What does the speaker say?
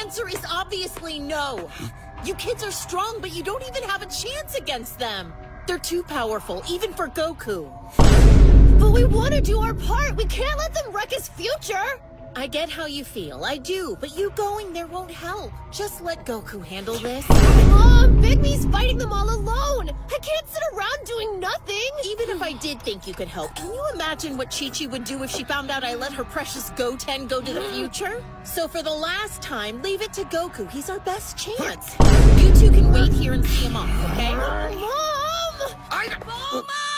answer is obviously no. You kids are strong, but you don't even have a chance against them. They're too powerful, even for Goku. But we want to do our part. We can't let them wreck his future. I get how you feel, I do, but you going there won't help. Just let Goku handle this. Mom, Big Me's fighting them all alone. I can't sit around doing nothing. Even if I did think you could help, can you imagine what Chi-Chi would do if she found out I let her precious Goten go to the future? So for the last time, leave it to Goku. He's our best chance. You two can wait here and see him off, okay? Mom! Bulma!